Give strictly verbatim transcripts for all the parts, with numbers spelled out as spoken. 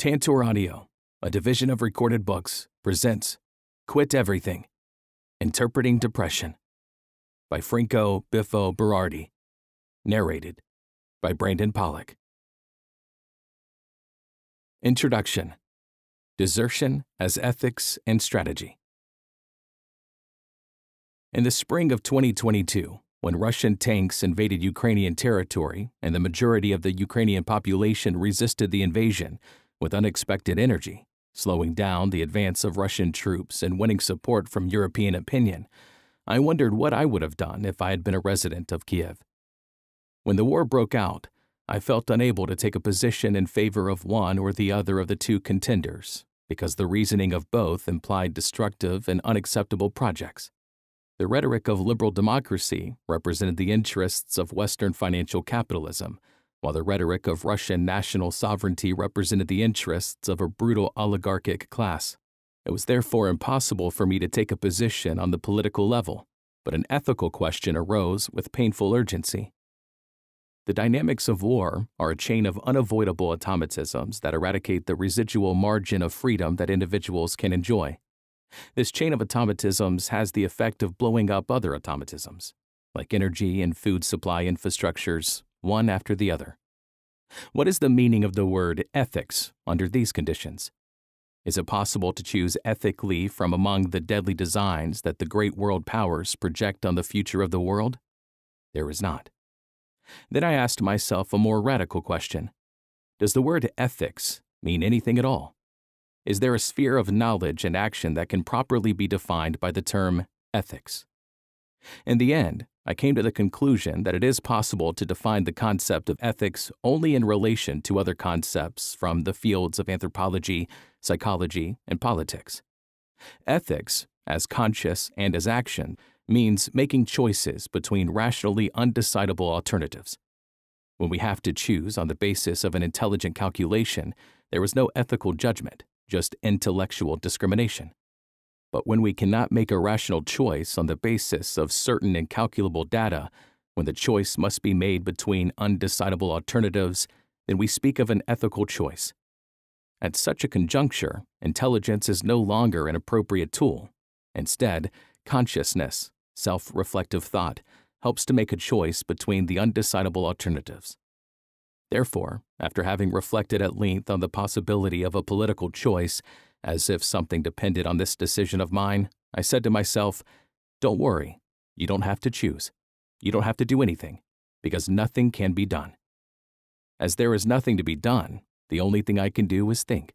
Tantor Audio, a division of Recorded Books, presents Quit Everything, Interpreting Depression by Franco Bifo Berardi. Narrated by Brandon Pollock. Introduction. Desertion as Ethics and Strategy. In the spring of twenty twenty-two, when Russian tanks invaded Ukrainian territory and the majority of the Ukrainian population resisted the invasion with unexpected energy, slowing down the advance of Russian troops and winning support from European opinion, I wondered what I would have done if I had been a resident of Kiev. When the war broke out, I felt unable to take a position in favor of one or the other of the two contenders, because the reasoning of both implied destructive and unacceptable projects. The rhetoric of liberal democracy represented the interests of Western financial capitalism, while the rhetoric of Russian national sovereignty represented the interests of a brutal oligarchic class. It was therefore impossible for me to take a position on the political level, but an ethical question arose with painful urgency. The dynamics of war are a chain of unavoidable automatisms that eradicate the residual margin of freedom that individuals can enjoy. This chain of automatisms has the effect of blowing up other automatisms, like energy and food supply infrastructures, one after the other. What is the meaning of the word ethics under these conditions? Is it possible to choose ethically from among the deadly designs that the great world powers project on the future of the world? There is not. Then I asked myself a more radical question. Does the word ethics mean anything at all? Is there a sphere of knowledge and action that can properly be defined by the term ethics? In the end, I came to the conclusion that it is possible to define the concept of ethics only in relation to other concepts from the fields of anthropology, psychology, and politics. Ethics, as conscious and as action, means making choices between rationally undecidable alternatives. When we have to choose on the basis of an intelligent calculation, there is no ethical judgment, just intellectual discrimination. But when we cannot make a rational choice on the basis of certain incalculable data, when the choice must be made between undecidable alternatives, then we speak of an ethical choice. At such a conjuncture, intelligence is no longer an appropriate tool. Instead, consciousness, self-reflective thought, helps to make a choice between the undecidable alternatives. Therefore, after having reflected at length on the possibility of a political choice, as if something depended on this decision of mine, I said to myself, don't worry, you don't have to choose. You don't have to do anything, because nothing can be done. As there is nothing to be done, the only thing I can do is think.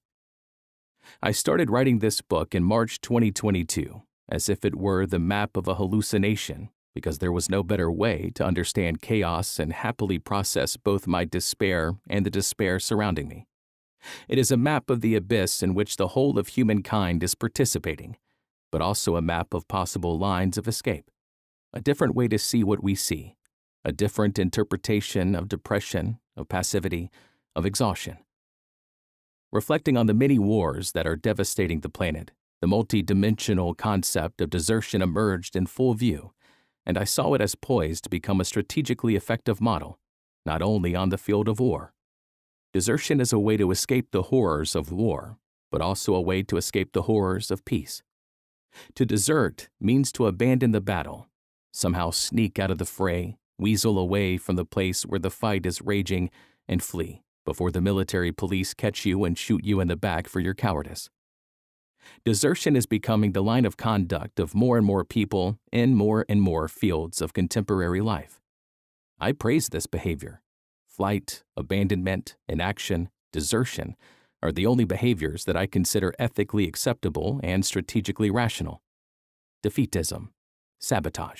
I started writing this book in March twenty twenty-two, as if it were the map of a hallucination, because there was no better way to understand chaos and happily process both my despair and the despair surrounding me. It is a map of the abyss in which the whole of humankind is participating, but also a map of possible lines of escape, a different way to see what we see, a different interpretation of depression, of passivity, of exhaustion. Reflecting on the many wars that are devastating the planet, the multi-dimensional concept of desertion emerged in full view, and I saw it as poised to become a strategically effective model, not only on the field of war. Desertion is a way to escape the horrors of war, but also a way to escape the horrors of peace. To desert means to abandon the battle, somehow sneak out of the fray, weasel away from the place where the fight is raging, and flee before the military police catch you and shoot you in the back for your cowardice. Desertion is becoming the line of conduct of more and more people in more and more fields of contemporary life. I praise this behavior. Flight, abandonment, inaction, desertion are the only behaviors that I consider ethically acceptable and strategically rational. Defeatism, sabotage.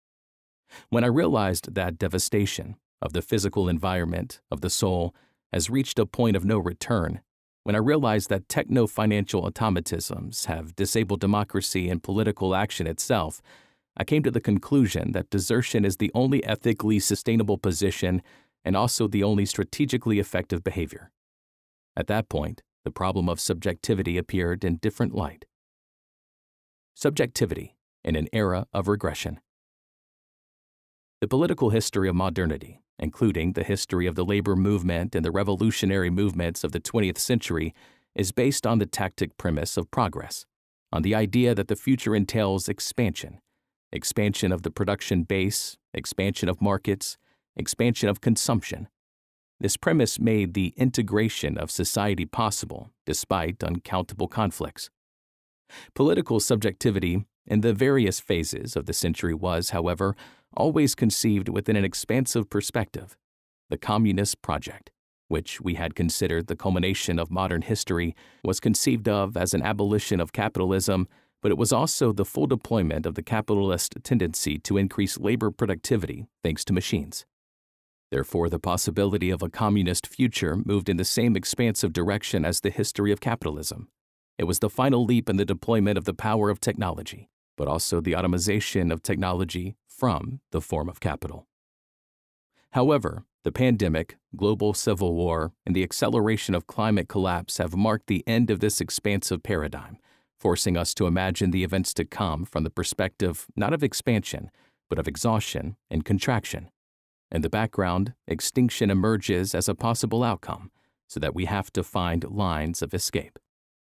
When I realized that devastation of the physical environment, of the soul, has reached a point of no return, when I realized that techno-financial automatisms have disabled democracy and political action itself, I came to the conclusion that desertion is the only ethically sustainable position and also the only strategically effective behavior. At that point, the problem of subjectivity appeared in different light. Subjectivity in an era of regression. The political history of modernity including the history of the labor movement and the revolutionary movements of the twentieth century, is based on the tactic premise of progress, on the idea that the future entails expansion, expansion of the production base, expansion of markets, expansion of consumption. This premise made the integration of society possible despite uncountable conflicts. Political subjectivity in the various phases of the century was, however, always conceived within an expansive perspective. The communist project, which we had considered the culmination of modern history, was conceived of as an abolition of capitalism, but it was also the full deployment of the capitalist tendency to increase labor productivity thanks to machines. Therefore, the possibility of a communist future moved in the same expansive direction as the history of capitalism. It was the final leap in the deployment of the power of technology, but also the automation of technology from the form of capital. However, the pandemic, global civil war, and the acceleration of climate collapse have marked the end of this expansive paradigm, forcing us to imagine the events to come from the perspective not of expansion, but of exhaustion and contraction. In the background, extinction emerges as a possible outcome, so that we have to find lines of escape.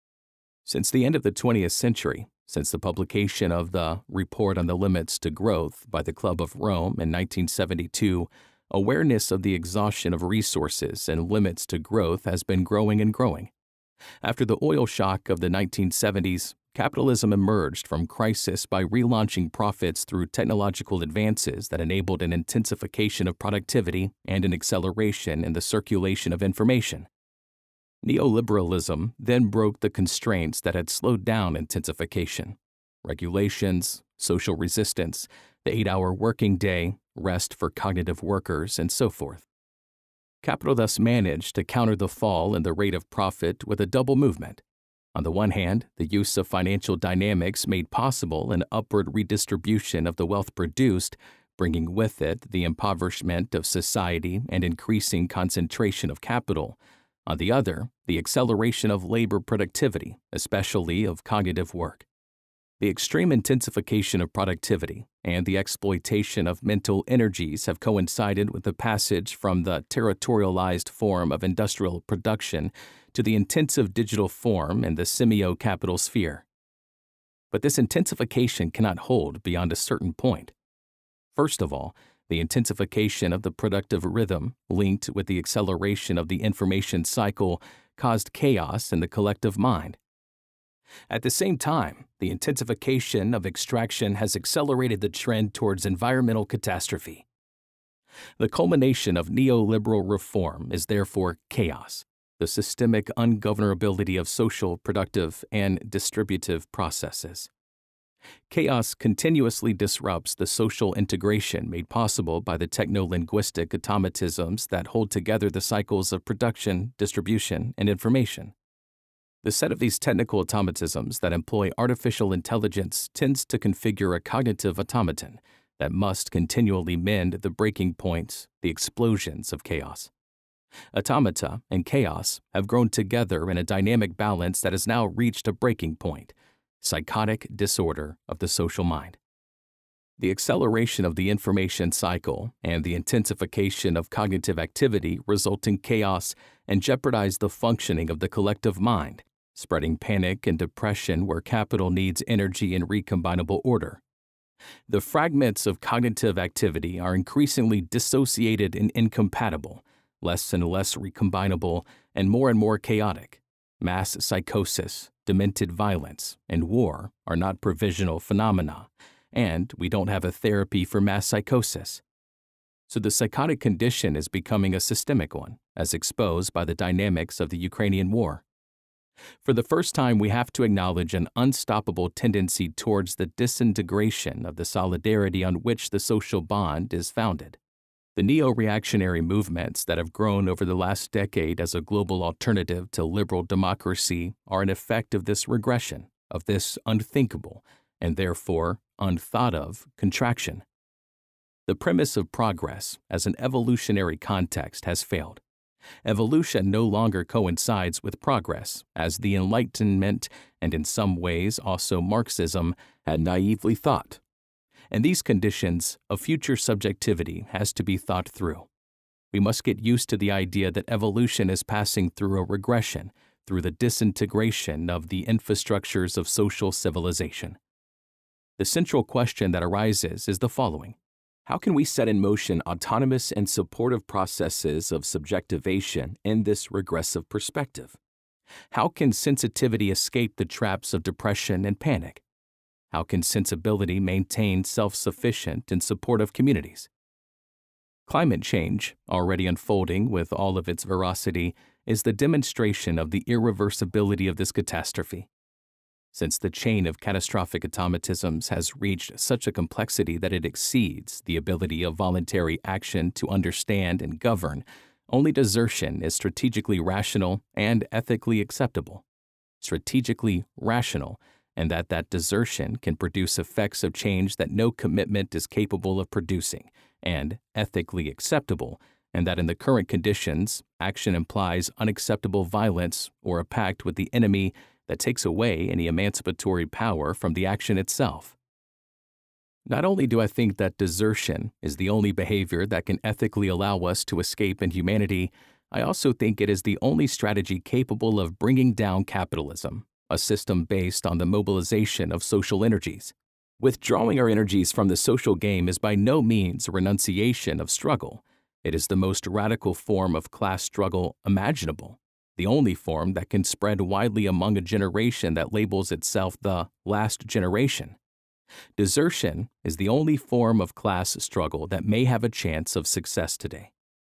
Since the end of the twentieth century, since the publication of the Report on the Limits to Growth by the Club of Rome in nineteen seventy-two, awareness of the exhaustion of resources and limits to growth has been growing and growing. After the oil shock of the nineteen seventies, capitalism emerged from crisis by relaunching profits through technological advances that enabled an intensification of productivity and an acceleration in the circulation of information. Neoliberalism then broke the constraints that had slowed down intensification. Regulations, social resistance, the eight-hour working day, rest for cognitive workers, and so forth. Capital thus managed to counter the fall in the rate of profit with a double movement. On the one hand, the use of financial dynamics made possible an upward redistribution of the wealth produced, bringing with it the impoverishment of society and increasing concentration of capital. On the other, the acceleration of labor productivity, especially of cognitive work. The extreme intensification of productivity and the exploitation of mental energies have coincided with the passage from the territorialized form of industrial production to the intensive digital form in the semio-capital sphere. But this intensification cannot hold beyond a certain point. First of all, the intensification of the productive rhythm, linked with the acceleration of the information cycle, caused chaos in the collective mind. At the same time, the intensification of extraction has accelerated the trend towards environmental catastrophe. The culmination of neoliberal reform is therefore chaos, the systemic ungovernability of social, productive, and distributive processes. Chaos continuously disrupts the social integration made possible by the techno-linguistic automatisms that hold together the cycles of production, distribution, and information. The set of these technical automatisms that employ artificial intelligence tends to configure a cognitive automaton that must continually mend the breaking points, the explosions of chaos. Automata and chaos have grown together in a dynamic balance that has now reached a breaking point, psychotic disorder of the social mind. The acceleration of the information cycle and the intensification of cognitive activity result in chaos and jeopardize the functioning of the collective mind, spreading panic and depression where capital needs energy in recombinable order. The fragments of cognitive activity are increasingly dissociated and incompatible, less and less recombinable, and more and more chaotic. Mass psychosis, demented violence, and war are not provisional phenomena, and we don't have a therapy for mass psychosis. So the psychotic condition is becoming a systemic one, as exposed by the dynamics of the Ukrainian war. For the first time, we have to acknowledge an unstoppable tendency towards the disintegration of the solidarity on which the social bond is founded. The neo-reactionary movements that have grown over the last decade as a global alternative to liberal democracy are an effect of this regression, of this unthinkable, and therefore unthought of, contraction. The premise of progress as an evolutionary context has failed. Evolution no longer coincides with progress, as the Enlightenment, and in some ways also Marxism, had naively thought. In these conditions, a future subjectivity has to be thought through. We must get used to the idea that evolution is passing through a regression, through the disintegration of the infrastructures of social civilization. The central question that arises is the following. How can we set in motion autonomous and supportive processes of subjectivation in this regressive perspective? How can sensitivity escape the traps of depression and panic? How can sensibility maintain self-sufficient and supportive communities? Climate change, already unfolding with all of its veracity, is the demonstration of the irreversibility of this catastrophe. Since the chain of catastrophic automatisms has reached such a complexity that it exceeds the ability of voluntary action to understand and govern, only desertion is strategically rational and ethically acceptable. Strategically rational, and that that desertion can produce effects of change that no commitment is capable of producing, and ethically acceptable, and that in the current conditions, action implies unacceptable violence or a pact with the enemy that takes away any emancipatory power from the action itself. Not only do I think that desertion is the only behavior that can ethically allow us to escape inhumanity, I also think it is the only strategy capable of bringing down capitalism, a system based on the mobilization of social energies. Withdrawing our energies from the social game is by no means a renunciation of struggle. It is the most radical form of class struggle imaginable, the only form that can spread widely among a generation that labels itself the last generation. Desertion is the only form of class struggle that may have a chance of success today.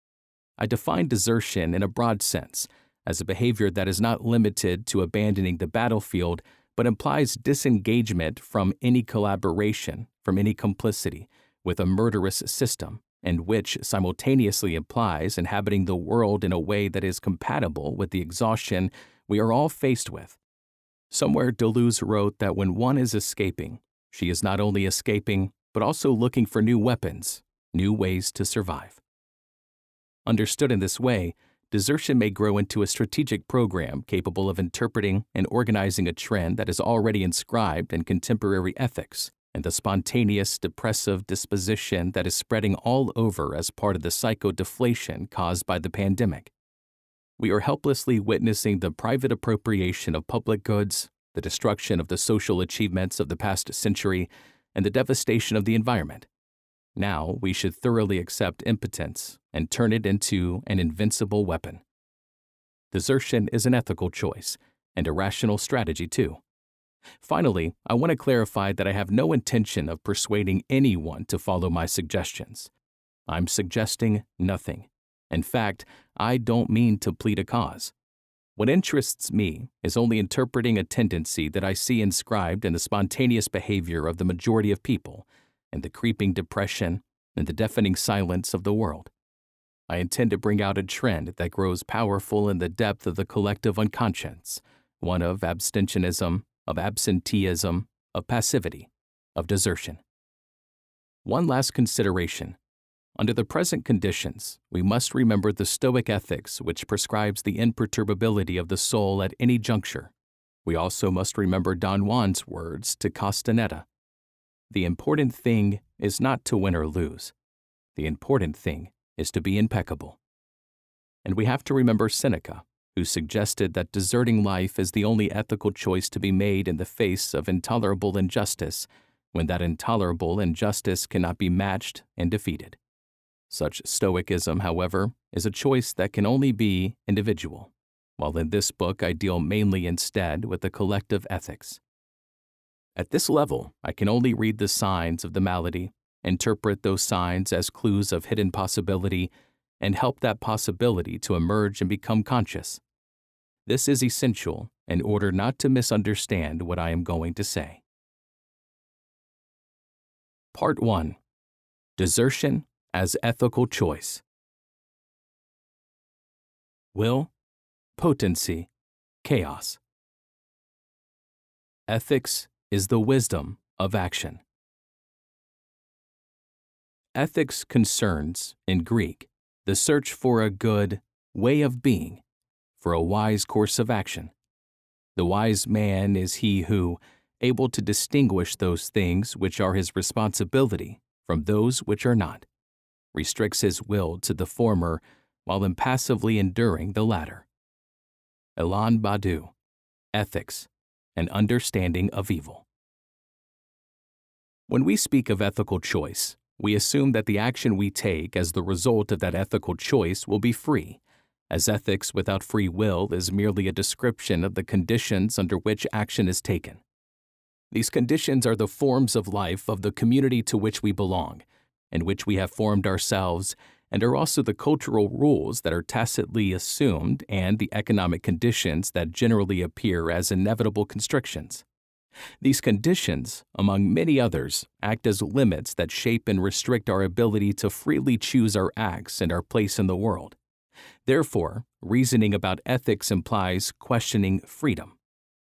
I define desertion in a broad sense as a behavior that is not limited to abandoning the battlefield, but implies disengagement from any collaboration, from any complicity with a murderous system, and which simultaneously implies inhabiting the world in a way that is compatible with the exhaustion we are all faced with. Somewhere Deleuze wrote that when one is escaping, she is not only escaping, but also looking for new weapons, new ways to survive. Understood in this way, desertion may grow into a strategic program capable of interpreting and organizing a trend that is already inscribed in contemporary ethics, and the spontaneous depressive disposition that is spreading all over as part of the psychodeflation caused by the pandemic. We are helplessly witnessing the private appropriation of public goods, the destruction of the social achievements of the past century, and the devastation of the environment. Now we should thoroughly accept impotence and turn it into an invincible weapon. Desertion is an ethical choice, and a rational strategy too. Finally, I want to clarify that I have no intention of persuading anyone to follow my suggestions. I'm suggesting nothing. In fact, I don't mean to plead a cause. What interests me is only interpreting a tendency that I see inscribed in the spontaneous behavior of the majority of people, and the creeping depression and the deafening silence of the world. I intend to bring out a trend that grows powerful in the depth of the collective unconscious, one of abstentionism, of absenteeism, of passivity, of desertion. One last consideration. Under the present conditions, we must remember the Stoic ethics which prescribes the imperturbability of the soul at any juncture. We also must remember Don Juan's words to Castaneda. The important thing is not to win or lose. The important thing is to be impeccable. And we have to remember Seneca, who suggested that deserting life is the only ethical choice to be made in the face of intolerable injustice, when that intolerable injustice cannot be matched and defeated. Such stoicism, however, is a choice that can only be individual, while in this book I deal mainly instead with the collective ethics. At this level, I can only read the signs of the malady, interpret those signs as clues of hidden possibility, and help that possibility to emerge and become conscious. This is essential in order not to misunderstand what I am going to say. Part one. Desertion as ethical choice. Will, potency, chaos. Ethics is the wisdom of action. Ethics concerns, in Greek, the search for a good way of being, for a wise course of action. The wise man is he who, able to distinguish those things which are his responsibility from those which are not, restricts his will to the former while impassively enduring the latter. Ilan Badu, Ethics, An Understanding of Evil. When we speak of ethical choice, we assume that the action we take as the result of that ethical choice will be free, as ethics without free will is merely a description of the conditions under which action is taken. These conditions are the forms of life of the community to which we belong, in which we have formed ourselves, and are also the cultural rules that are tacitly assumed and the economic conditions that generally appear as inevitable constrictions. These conditions, among many others, act as limits that shape and restrict our ability to freely choose our acts and our place in the world. Therefore, reasoning about ethics implies questioning freedom.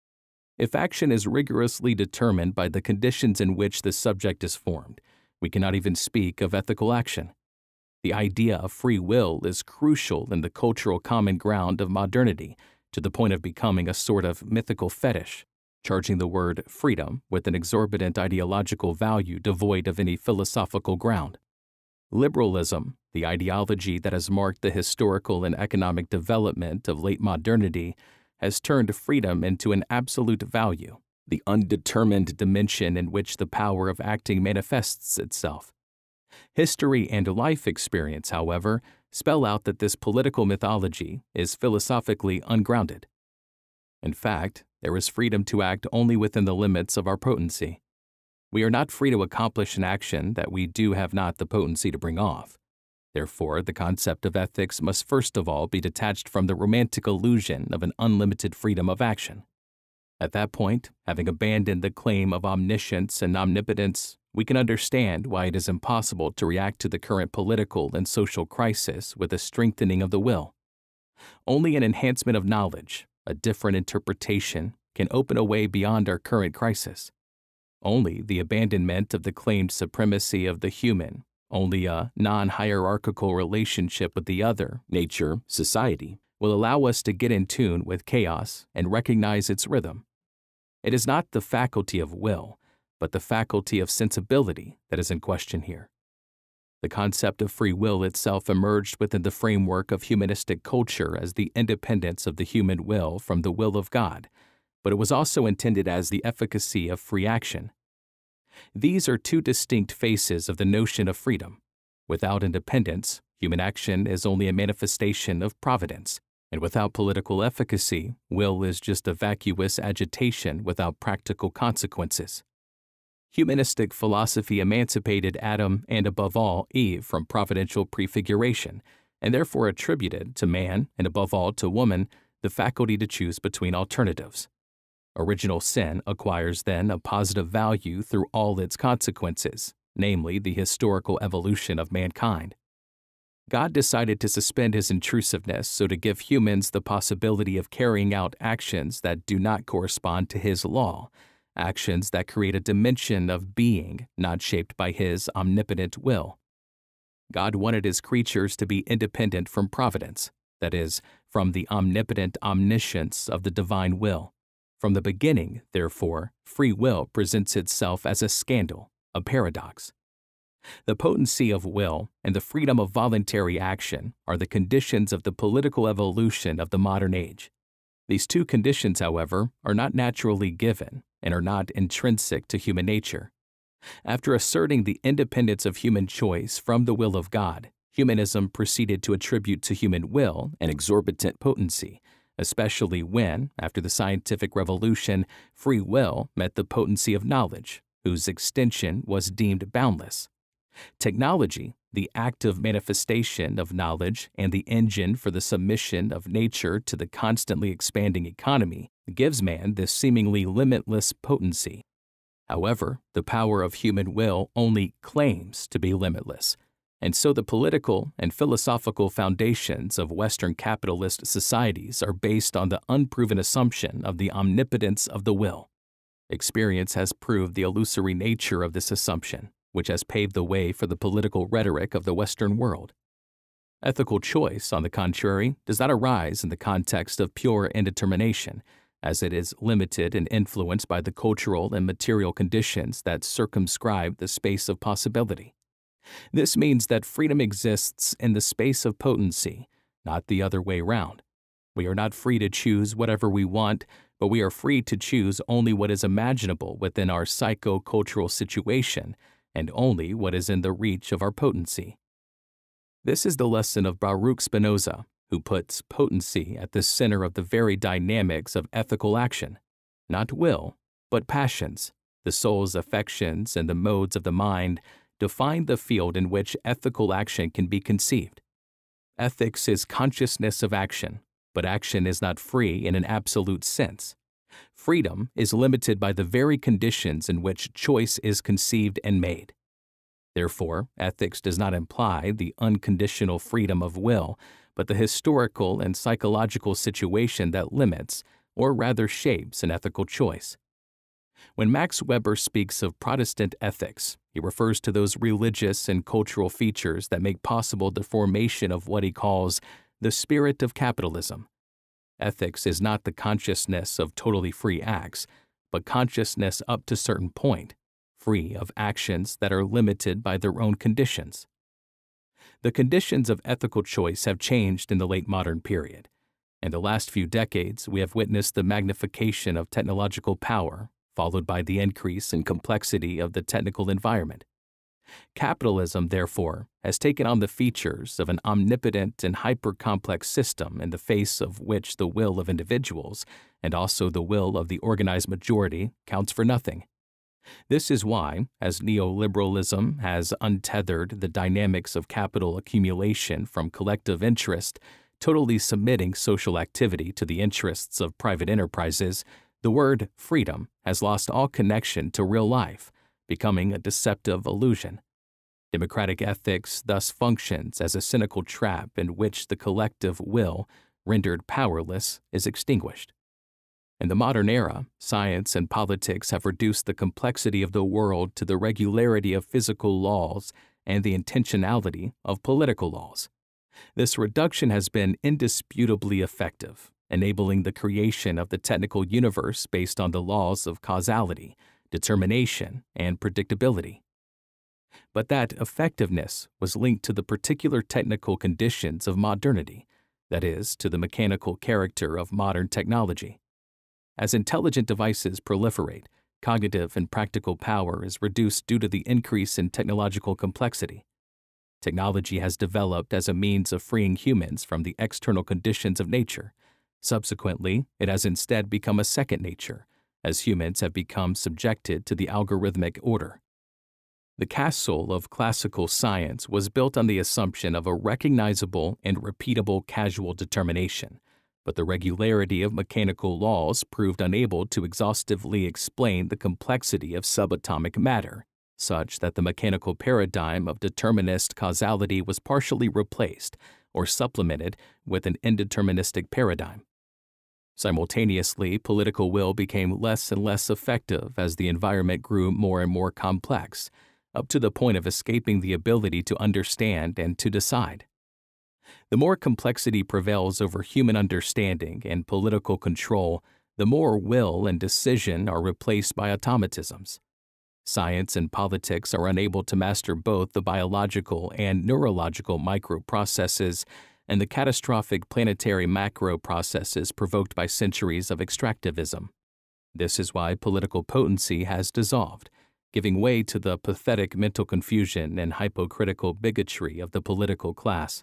If action is rigorously determined by the conditions in which the subject is formed, we cannot even speak of ethical action. The idea of free will is crucial in the cultural common ground of modernity, to the point of becoming a sort of mythical fetish, charging the word freedom with an exorbitant ideological value devoid of any philosophical ground. Liberalism, the ideology that has marked the historical and economic development of late modernity, has turned freedom into an absolute value, the undetermined dimension in which the power of acting manifests itself. History and life experience, however, spell out that this political mythology is philosophically ungrounded. In fact, there is freedom to act only within the limits of our potency. We are not free to accomplish an action that we do have not the potency to bring off. Therefore, the concept of ethics must first of all be detached from the romantic illusion of an unlimited freedom of action. At that point, having abandoned the claim of omniscience and omnipotence, we can understand why it is impossible to react to the current political and social crisis with a strengthening of the will. Only an enhancement of knowledge, a different interpretation, can open a way beyond our current crisis. Only the abandonment of the claimed supremacy of the human, only a non-hierarchical relationship with the other, nature, society, will allow us to get in tune with chaos and recognize its rhythm. It is not the faculty of will, but the faculty of sensibility that is in question here. The concept of free will itself emerged within the framework of humanistic culture as the independence of the human will from the will of God, but it was also intended as the efficacy of free action. These are two distinct faces of the notion of freedom. Without independence, human action is only a manifestation of providence, and without political efficacy, will is just a vacuous agitation without practical consequences. Humanistic philosophy emancipated Adam and, above all, Eve from providential prefiguration, and therefore attributed to man, and above all to woman, the faculty to choose between alternatives. Original sin acquires then a positive value through all its consequences, namely the historical evolution of mankind. God decided to suspend his intrusiveness so to give humans the possibility of carrying out actions that do not correspond to his law, actions that create a dimension of being not shaped by his omnipotent will. God wanted his creatures to be independent from providence, that is, from the omnipotent omniscience of the divine will. From the beginning, therefore, free will presents itself as a scandal, a paradox. The potency of will and the freedom of voluntary action are the conditions of the political evolution of the modern age. These two conditions, however, are not naturally given and are not intrinsic to human nature. After asserting the independence of human choice from the will of God, humanism proceeded to attribute to human will an exorbitant potency, especially when, after the scientific revolution, free will met the potency of knowledge, whose extension was deemed boundless. Technology, the active manifestation of knowledge and the engine for the submission of nature to the constantly expanding economy, gives man this seemingly limitless potency. However, the power of human will only claims to be limitless, and so the political and philosophical foundations of Western capitalist societies are based on the unproven assumption of the omnipotence of the will. Experience has proved the illusory nature of this assumption, which has paved the way for the political rhetoric of the Western world. Ethical choice, on the contrary, does not arise in the context of pure indetermination, as it is limited and influenced by the cultural and material conditions that circumscribe the space of possibility. This means that freedom exists in the space of potency, not the other way round. We are not free to choose whatever we want, but we are free to choose only what is imaginable within our psycho-cultural situation and only what is in the reach of our potency. This is the lesson of Baruch Spinoza, who puts potency at the center of the very dynamics of ethical action. Not will, but passions, the soul's affections and the modes of the mind define the field in which ethical action can be conceived. Ethics is consciousness of action, but action is not free in an absolute sense. Freedom is limited by the very conditions in which choice is conceived and made. Therefore, ethics does not imply the unconditional freedom of will, but the historical and psychological situation that limits, or rather shapes, an ethical choice. When Max Weber speaks of Protestant ethics, he refers to those religious and cultural features that make possible the formation of what he calls the spirit of capitalism. Ethics is not the consciousness of totally free acts, but consciousness up to a certain point, free of actions that are limited by their own conditions. The conditions of ethical choice have changed in the late modern period. In the last few decades, we have witnessed the magnification of technological power, followed by the increase in complexity of the technical environment. Capitalism, therefore, has taken on the features of an omnipotent and hyper-complex system in the face of which the will of individuals, and also the will of the organized majority, counts for nothing. This is why, as neoliberalism has untethered the dynamics of capital accumulation from collective interest, totally submitting social activity to the interests of private enterprises, the word freedom has lost all connection to real life, becoming a deceptive illusion. Democratic ethics thus functions as a cynical trap in which the collective will, rendered powerless, is extinguished. In the modern era, science and politics have reduced the complexity of the world to the regularity of physical laws and the intentionality of political laws. This reduction has been indisputably effective, enabling the creation of the technical universe based on the laws of causality, determination, and predictability. But that effectiveness was linked to the particular technical conditions of modernity, that is, to the mechanical character of modern technology. As intelligent devices proliferate, cognitive and practical power is reduced due to the increase in technological complexity. Technology has developed as a means of freeing humans from the external conditions of nature. Subsequently, it has instead become a second nature, as humans have become subjected to the algorithmic order. The castle of classical science was built on the assumption of a recognizable and repeatable causal determination, but the regularity of mechanical laws proved unable to exhaustively explain the complexity of subatomic matter, such that the mechanical paradigm of determinist causality was partially replaced or supplemented with an indeterministic paradigm. Simultaneously, political will became less and less effective as the environment grew more and more complex, up to the point of escaping the ability to understand and to decide. The more complexity prevails over human understanding and political control, the more will and decision are replaced by automatisms. Science and politics are unable to master both the biological and neurological microprocesses and the catastrophic planetary macro processes provoked by centuries of extractivism. This is why political potency has dissolved, giving way to the pathetic mental confusion and hypocritical bigotry of the political class.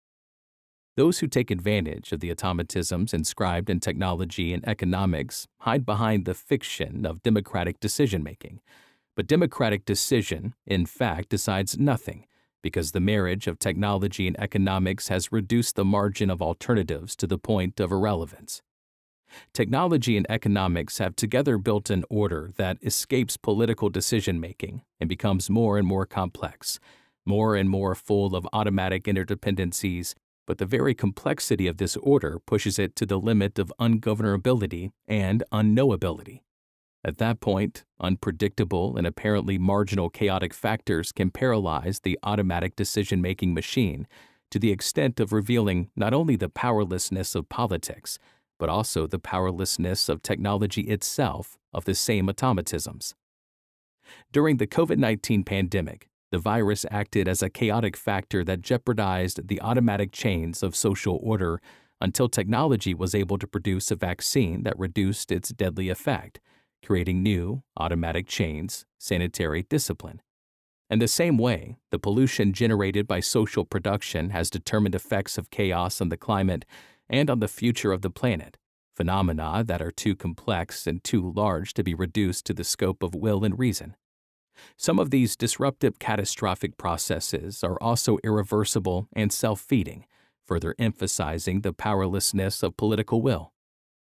Those who take advantage of the automatisms inscribed in technology and economics hide behind the fiction of democratic decision-making. But democratic decision, in fact, decides nothing, because the marriage of technology and economics has reduced the margin of alternatives to the point of irrelevance. Technology and economics have together built an order that escapes political decision-making and becomes more and more complex, more and more full of automatic interdependencies, but the very complexity of this order pushes it to the limit of ungovernability and unknowability. At that point, unpredictable and apparently marginal chaotic factors can paralyze the automatic decision-making machine to the extent of revealing not only the powerlessness of politics, but also the powerlessness of technology itself of the same automatisms. During the COVID nineteen pandemic, the virus acted as a chaotic factor that jeopardized the automatic chains of social order until technology was able to produce a vaccine that reduced its deadly effect, creating new, automatic chains, sanitary discipline. In the same way, the pollution generated by social production has determined effects of chaos on the climate and on the future of the planet, phenomena that are too complex and too large to be reduced to the scope of will and reason. Some of these disruptive catastrophic processes are also irreversible and self-feeding, further emphasizing the powerlessness of political will.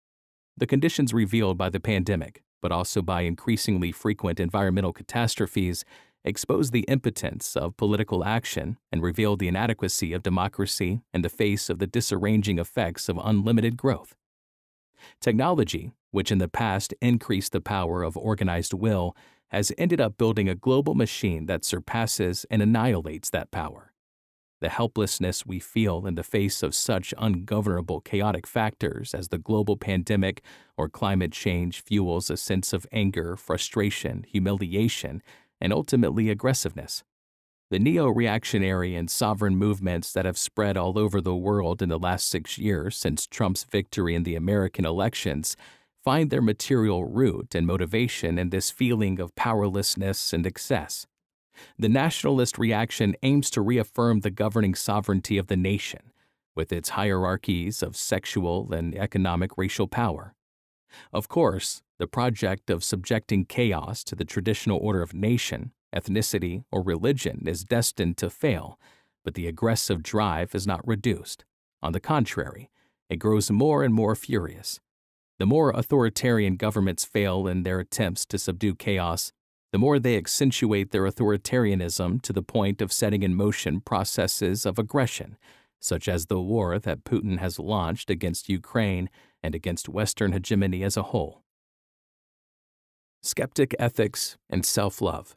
The conditions revealed by the pandemic, but also by increasingly frequent environmental catastrophes, expose the impotence of political action and reveal the inadequacy of democracy in the face of the disarranging effects of unlimited growth. Technology, which in the past increased the power of organized will, has ended up building a global machine that surpasses and annihilates that power. The helplessness we feel in the face of such ungovernable chaotic factors as the global pandemic or climate change fuels a sense of anger, frustration, humiliation, and ultimately aggressiveness. The neo-reactionary and sovereign movements that have spread all over the world in the last six years since Trump's victory in the American elections find their material root and motivation in this feeling of powerlessness and excess. The nationalist reaction aims to reaffirm the governing sovereignty of the nation, with its hierarchies of sexual and economic racial power. Of course, the project of subjecting chaos to the traditional order of nation, ethnicity, or religion is destined to fail, but the aggressive drive is not reduced. On the contrary, it grows more and more furious. The more authoritarian governments fail in their attempts to subdue chaos, the more they accentuate their authoritarianism to the point of setting in motion processes of aggression, such as the war that Putin has launched against Ukraine and against Western hegemony as a whole. Skeptic ethics and self-love.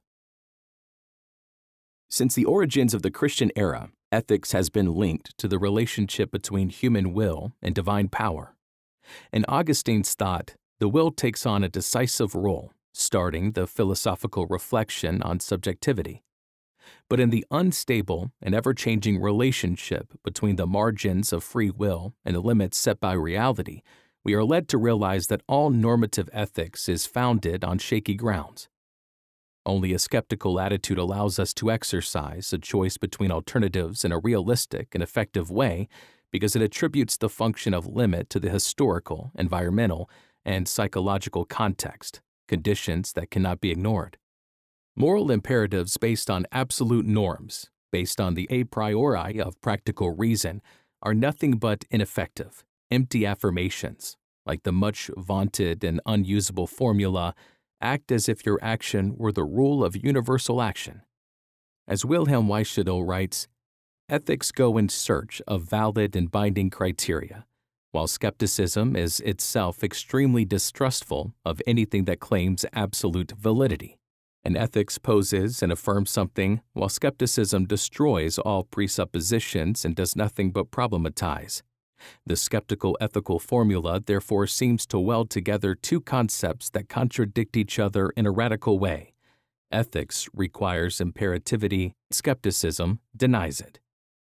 Since the origins of the Christian era, ethics has been linked to the relationship between human will and divine power. In Augustine's thought, the will takes on a decisive role, starting the philosophical reflection on subjectivity. But in the unstable and ever-changing relationship between the margins of free will and the limits set by reality, we are led to realize that all normative ethics is founded on shaky grounds. Only a skeptical attitude allows us to exercise a choice between alternatives in a realistic and effective way because it attributes the function of limit to the historical, environmental, and psychological context, conditions that cannot be ignored. Moral imperatives based on absolute norms, based on the a priori of practical reason, are nothing but ineffective, empty affirmations, like the much vaunted and unusable formula, act as if your action were the rule of universal action. As Wilhelm Weishuttle writes, ethics go in search of valid and binding criteria, while skepticism is itself extremely distrustful of anything that claims absolute validity. And ethics poses and affirms something, while skepticism destroys all presuppositions and does nothing but problematize. The skeptical ethical formula therefore seems to weld together two concepts that contradict each other in a radical way. Ethics requires imperativity, skepticism denies it.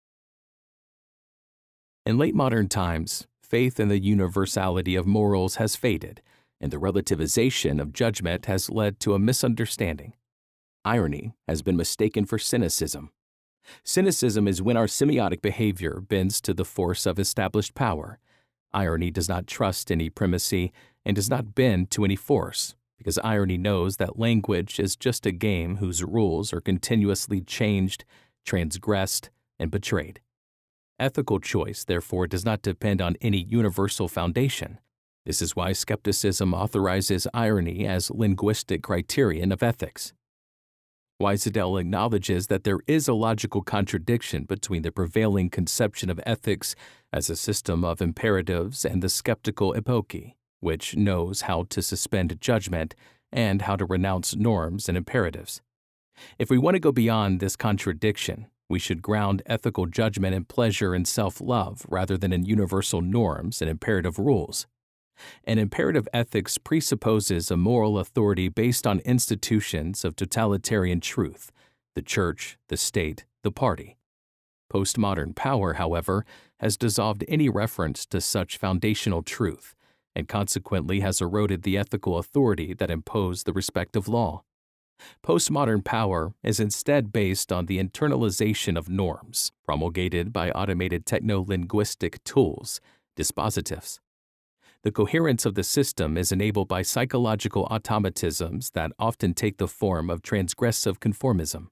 In late modern times, faith in the universality of morals has faded, and the relativization of judgment has led to a misunderstanding. Irony has been mistaken for cynicism. Cynicism is when our semiotic behavior bends to the force of established power. Irony does not trust any primacy and does not bend to any force, because irony knows that language is just a game whose rules are continuously changed, transgressed, and betrayed. Ethical choice, therefore, does not depend on any universal foundation. This is why skepticism authorizes irony as linguistic criterion of ethics. Weishuttle acknowledges that there is a logical contradiction between the prevailing conception of ethics as a system of imperatives and the skeptical epoche, which knows how to suspend judgment and how to renounce norms and imperatives. If we want to go beyond this contradiction, we should ground ethical judgment in pleasure and self-love rather than in universal norms and imperative rules. An imperative ethics presupposes a moral authority based on institutions of totalitarian truth, the church, the state, the party. Postmodern power, however, has dissolved any reference to such foundational truth and consequently has eroded the ethical authority that imposed the respective law. Postmodern power is instead based on the internalization of norms promulgated by automated techno-linguistic tools, dispositives. The coherence of the system is enabled by psychological automatisms that often take the form of transgressive conformism.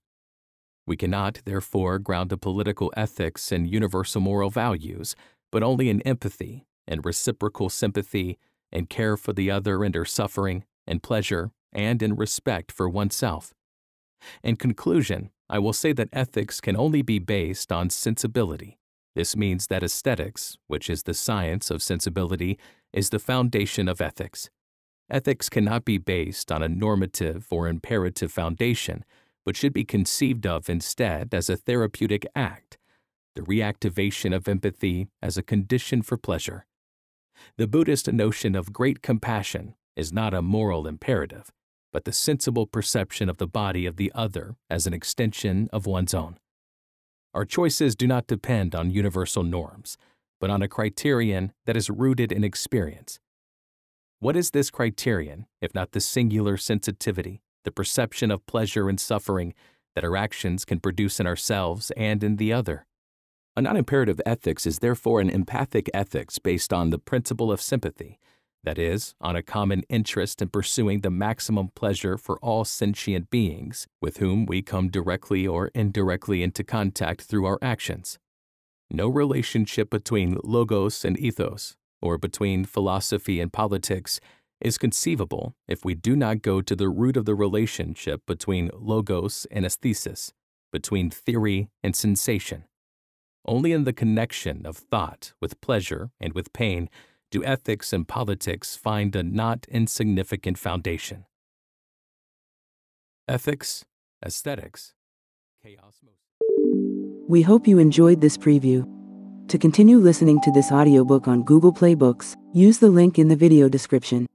We cannot, therefore, ground a political ethics in universal moral values, but only in empathy and reciprocal sympathy and care for the other and her suffering and pleasure and in respect for oneself. In conclusion, I will say that ethics can only be based on sensibility. This means that aesthetics, which is the science of sensibility, is the foundation of ethics. Ethics cannot be based on a normative or imperative foundation, but should be conceived of instead as a therapeutic act, the reactivation of empathy as a condition for pleasure. The Buddhist notion of great compassion is not a moral imperative, but the sensible perception of the body of the other as an extension of one's own. Our choices do not depend on universal norms, but on a criterion that is rooted in experience. What is this criterion, if not the singular sensitivity, the perception of pleasure and suffering that our actions can produce in ourselves and in the other? A non-imperative ethics is therefore an empathic ethics based on the principle of sympathy, that is, on a common interest in pursuing the maximum pleasure for all sentient beings with whom we come directly or indirectly into contact through our actions. No relationship between logos and ethos, or between philosophy and politics, is conceivable if we do not go to the root of the relationship between logos and aesthesis, between theory and sensation. Only in the connection of thought with pleasure and with pain do ethics and politics find a not insignificant foundation. Ethics, aesthetics, chaos. We hope you enjoyed this preview. To continue listening to this audiobook on Google Play Books, use the link in the video description.